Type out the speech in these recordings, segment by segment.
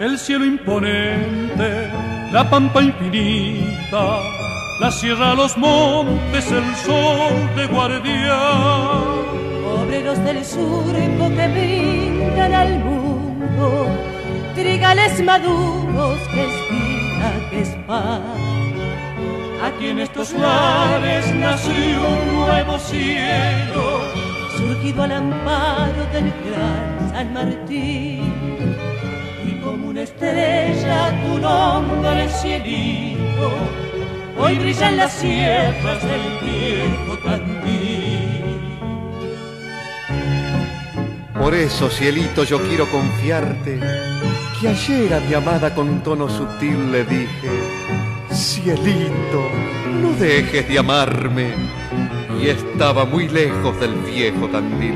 el cielo imponente, la pampa infinita, la sierra, los montes, el sol de guardián. Obreros del surco que brindan al mundo, trigales maduros, que es vida, que es paz. Aquí en estos lares nació un nuevo cielo, surgido al amparo del gran San Martín. Y como una estrella tu nombre, cielito, hoy brillan las sierras del viejo Tandil. Por eso, cielito, yo quiero confiarte que ayer a mi amada con tono sutil le dije: cielito, no dejes de amarme. Y estaba muy lejos del viejo Tandil.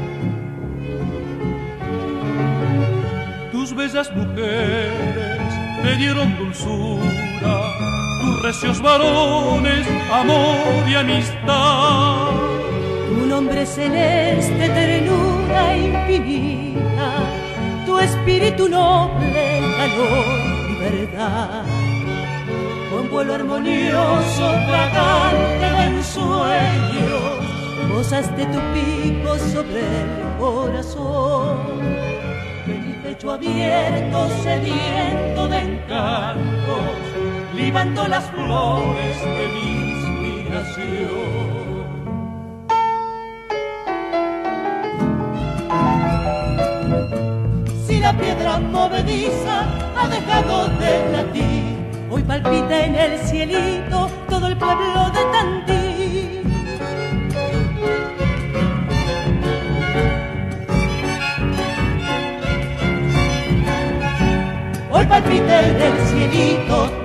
Tus bellas mujeres te dieron dulzura, tus recios varones amor y amistad. Tu nombre celeste, ternura infinita, tu espíritu noble, calor y verdad. Con vuelo armonioso, fragante de ensueños, posaste tu pico sobre el corazón. De mi pecho abierto, sediento de encantos, libando las flores de mi inspiración. Si la piedra movediza ha dejado de latir, hoy palpita en el cielito todo el pueblo de Tandil. Hoy palpita en el cielito